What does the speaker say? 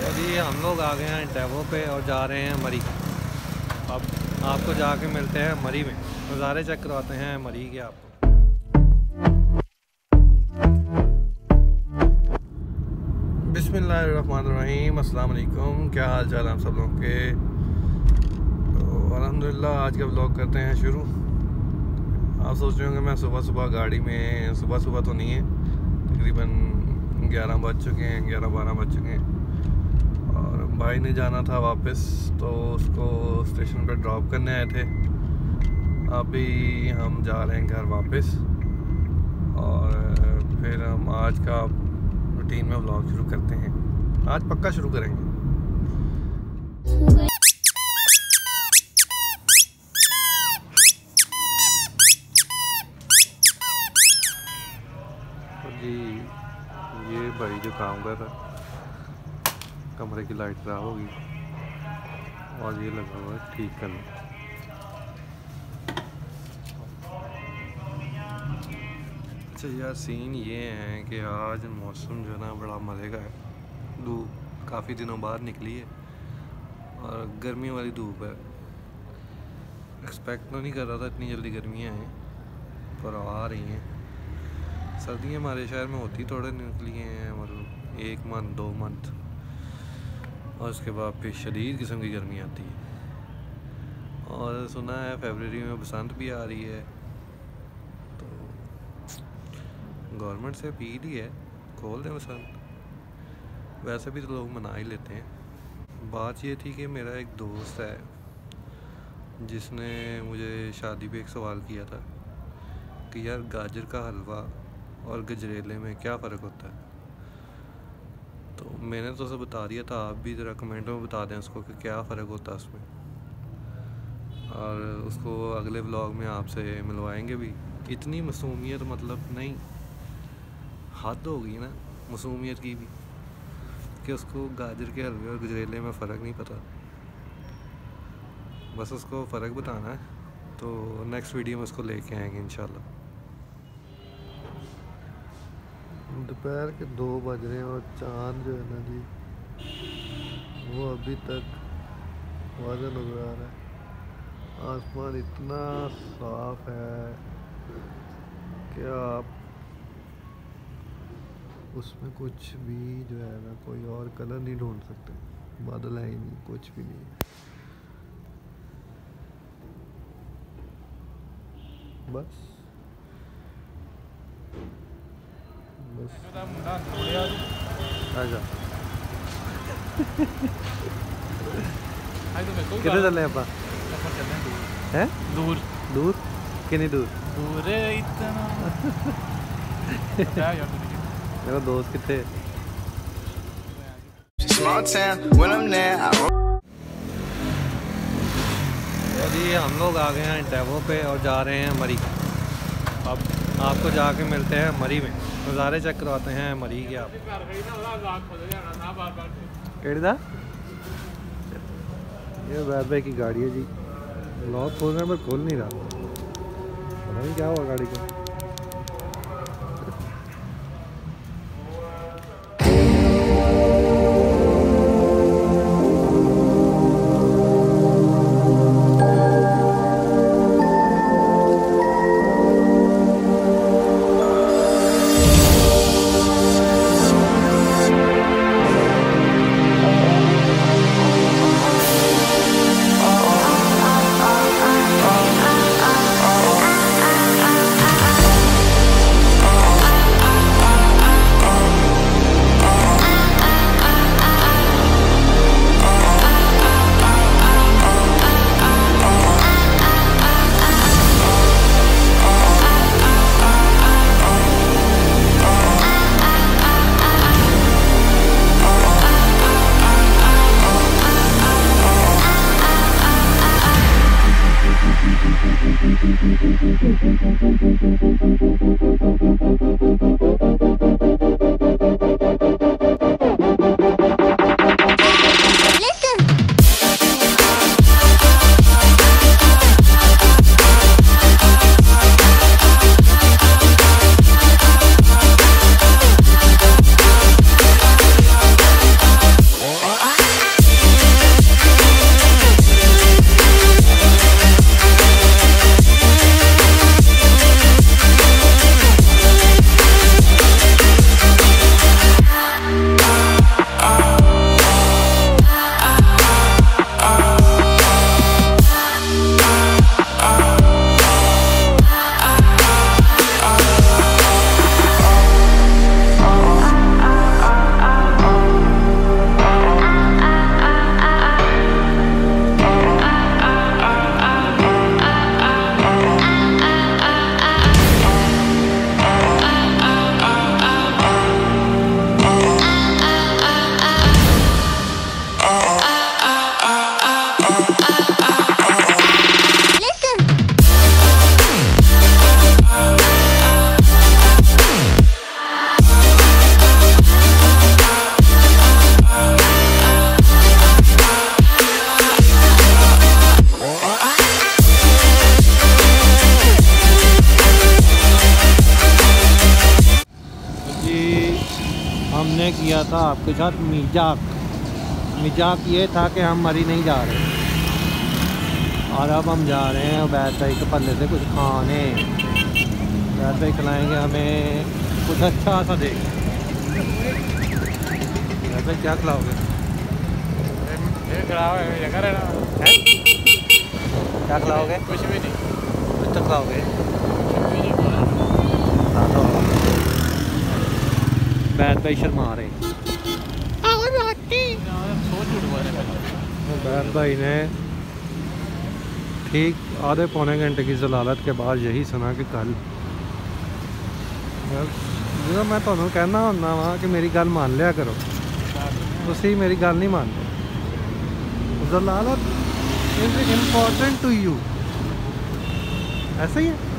तो जी हम लोग आ गए हैं इंटेवो पे और जा रहे हैं मरी। अब आपको जाके मिलते हैं मरी में, नज़ारे चेक करवाते हैं मरी के आपको। बिस्मिल्लाहिर्रहमानिर्रहीम, अस्सलाम वालेकुम। क्या हाल चाल आप सब लोगों के? तो अल्हम्दुलिल्लाह आज का व्लॉग करते हैं शुरू। आप सोच रहे होंगे मैं सुबह सुबह गाड़ी में, सुबह सुबह तो नहीं है, तकरीबन 11 बज चुके हैं, 11-12 बज चुके हैं। और भाई ने जाना था वापस, तो उसको स्टेशन पर ड्रॉप करने आए थे। अभी हम जा रहे हैं घर वापस और फिर हम आज का रूटीन में व्लॉग शुरू करते हैं। आज पक्का शुरू करेंगे। तो जी ये भाई जो काम कर रहा है, कमरे की लाइट खराब होगी और ये लगा हुआ है ठीक करने। अच्छा यार, सीन ये है कि आज मौसम जो है ना बड़ा मज़े का है। धूप काफ़ी दिनों बाद निकली है और गर्मी वाली धूप है। एक्सपेक्ट तो नहीं कर रहा था इतनी जल्दी गर्मियाँ हैं, पर आ रही हैं। सर्दियाँ हमारे शहर में होती थोड़े निकली हैं, मतलब 1 मंथ 2 मंथ, और उसके बाद फिर शदीद किस्म की गर्मी आती है। और सुना है फरवरी में बसंत भी आ रही है, तो गवर्नमेंट से अपील ही है खोल दें बसंत। वैसे भी तो लोग मना ही लेते हैं। बात ये थी कि मेरा एक दोस्त है जिसने मुझे शादी पे एक सवाल किया था कि यार गाजर का हलवा और गजरेले में क्या फ़र्क होता है। तो मैंने तो उसे बता दिया था, आप भी ज़रा कमेंट में बता दें उसको कि क्या फ़र्क होता है उसमें, और उसको अगले व्लॉग में आपसे मिलवाएंगे भी। इतनी मासूमियत मतलब नहीं, हद हो गई ना मासूमियत की भी, कि उसको गाजर के हलवे और गजरेले में फ़र्क नहीं पता। बस उसको फ़र्क बताना है, तो नेक्स्ट वीडियो में उसको लेके आएंगे इंशाल्लाह। दोपहर के 2 बज रहे हैं और चाँद जो है ना जी वो अभी तक वाज़ा नज़र आ रहा है। आसमान इतना साफ है कि आप उसमें कुछ भी जो है ना कोई और कलर नहीं ढूंढ सकते। बादल है ही नहीं, कुछ भी नहीं है, बस आजा। कितने चले आप? हैं दूर दूर कितनी दूर? दूर इतना मेरा दोस्त कितने? जी हम लोग आ गए हैं इंटेवो पे और जा रहे हैं मरी। अब आपको जाके मिलते हैं मरी में, नज़ारे चेक करवाते हैं मरी के आप। ये वैबे की गाड़ी है जी, लॉक खोलने पर खोल नहीं रहा, पता नहीं क्या हुआ गाड़ी को। था आपके साथ मिजाक ये था कि हम मरी नहीं जा रहे, और अब हम जा रहे हैं उबैद भाई के पल्ले से कुछ खाने। उबैद भाई खिलाएँगे हमें कुछ अच्छा सा देख। उबैद भाई क्या खिलाओगे? क्या खिलाओगे? कुछ भी नहीं। कुछ तो खिलाओगे। बैद भाई शर्मा रहे। बैद भाई ने ठीक आधे पौने घंटे की जलालत के बाद यही सुना कि कल जो मैं तुम्हें कहना होना वहाँ कि मेरी गल मान लिया करो, उसी मेरी गल नहीं मानते। जलालत इज इम्पोर्टेंट टू यू, ऐसा ही है।